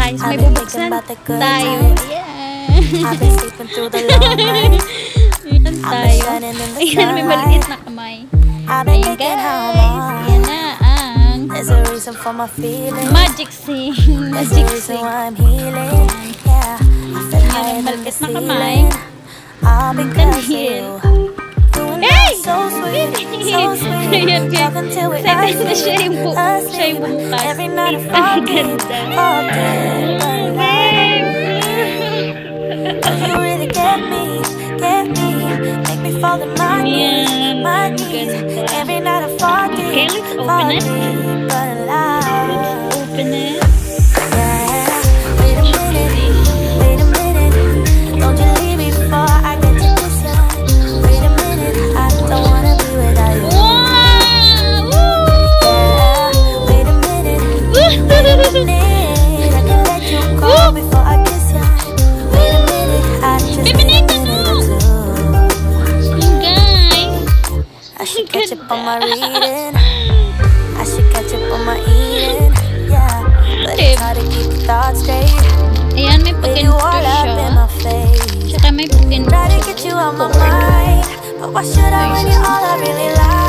guys, may bubuksan tayo. Yeah! I've been sleeping through the long night. Ayan tayo. Ayan, may maliit na kamay. Ayan guys, yan na ang There's a reason for my feelings. magic sing. There's a Magic reason sing. why I'm healing. Yeah, I feel higher Ayan, than the maliit na kamay. ceiling. All because of Ganyan. you. You and Hey! I, so sweet, so sweet. Ayan guys, Talking till we excited na siya yung asleep. siya yung bumukas. Every night I fall deep, fall deep. But you really get me, make me fall to my knees, my knees. Every night I fall deep, Okay, let's open fall it. deep, but alive. Open it. Yeah, wait a minute, don't you leave me before I get to kiss you. Wait a minute, I don't wanna be without you. Wow! Yeah, wait a minute, I can let you go before I kiss you. Wait a minute, I just need a minute or two. Guys, I should catch up on my reading. I should catch up on my eating. Yeah, but it's hard to keep the thoughts straight. ayan, may With you all pagkanto up siya. in my face. Tsaka may pagkanto. Try to get you out my mind, but why should I when you're all I really like?